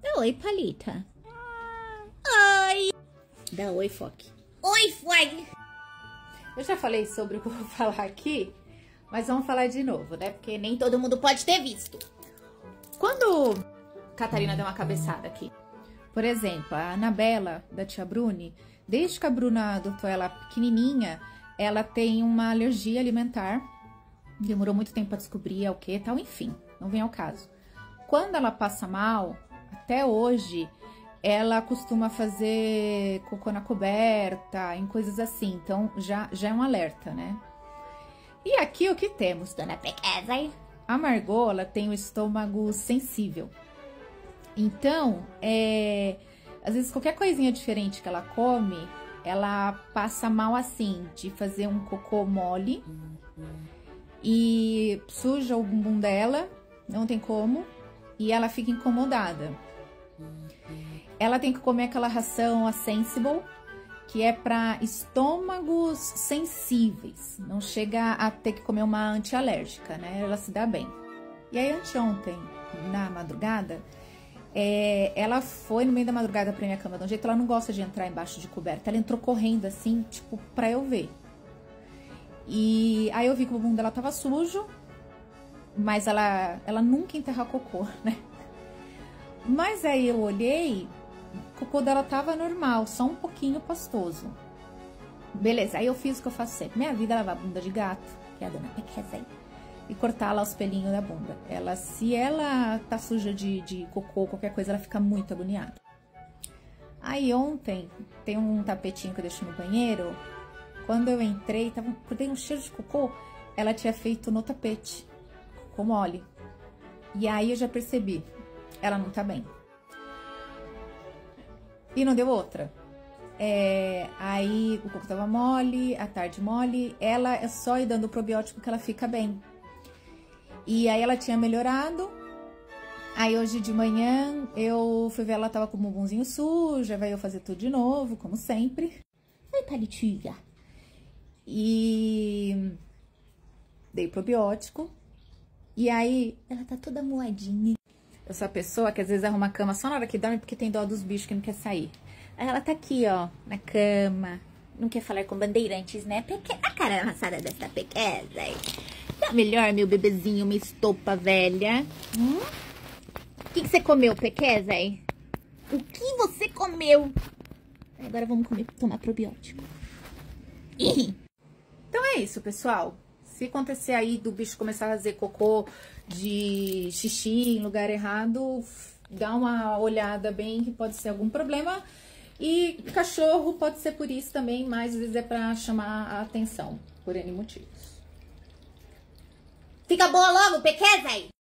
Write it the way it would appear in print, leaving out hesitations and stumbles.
Dá oi, Palita. Oi. Dá oi, Foque. Oi, Foque. Eu já falei sobre o que eu vou falar aqui, mas vamos falar de novo, né? Porque nem Todo mundo pode ter visto. quando Catarina deu uma cabeçada aqui, por exemplo, a Anabela, da tia Bruni, desde que a Bruna adotou ela pequenininha, ela tem uma alergia alimentar. Demorou muito tempo pra descobrir o que tal, enfim, não vem ao caso. Quando ela passa mal, até hoje, ela costuma fazer cocô na coberta, em coisas assim. Então, já é um alerta, né? E aqui o que temos, dona Pequeza? A Margot, ela tem o estômago sensível. Então, às vezes qualquer coisinha diferente que ela come, ela passa mal assim, de fazer um cocô mole e suja o bumbum dela, não tem como, e ela fica incomodada. Ela tem que comer aquela ração, a Sensible, que é para estômagos sensíveis. Não chega a ter que comer uma antialérgica, né? Ela se dá bem. E aí, anteontem, na madrugada, ela foi no meio da madrugada pra minha cama de um jeito, ela não gosta de entrar embaixo de coberta. Ela entrou correndo assim, tipo, pra eu ver. E aí eu vi que o bumbum dela tava sujo, mas ela nunca enterra cocô, né? Mas aí eu olhei, o cocô dela tava normal, só um pouquinho pastoso. Beleza, aí eu fiz o que eu faço sempre. Minha vida é lavar a bunda de gato, que é a dona Pequeza aí, e cortar lá os pelinhos da bunda. Se ela tá suja de cocô, qualquer coisa, ela fica muito agoniada. Aí ontem, tem um tapetinho que eu deixo no banheiro. Quando eu entrei, dei um cheiro de cocô, ela tinha feito no tapete, cocô mole. E aí eu já percebi, ela não tá bem. E não deu outra. Aí o cocô tava mole, a tarde mole. Ela é só ir dando probiótico que ela fica bem. E aí ela tinha melhorado. Aí hoje de manhã eu fui ver, ela tava com o bumbumzinho sujo. Vai eu fazer tudo de novo, como sempre. Oi, Palitinha. E dei probiótico. E aí Ela tá toda moadinha. eu sou a pessoa que às vezes arruma a cama só na hora que dorme porque tem dó dos bichos que não quer sair. Aí ela tá aqui, ó, na cama. Não quer falar com bandeirantes, né? A cara amassada dessa Pequeza. Tá melhor, meu bebezinho, uma estopa velha. O que você comeu, Pequeza? O que você comeu? Agora vamos tomar probiótico. Então é isso, pessoal. Se acontecer aí do bicho começar a fazer cocô de xixi em lugar errado, dá uma olhada bem que pode ser algum problema. E cachorro pode ser por isso também, mas às vezes é pra chamar a atenção, por N motivos. Fica boa logo, Pequeza!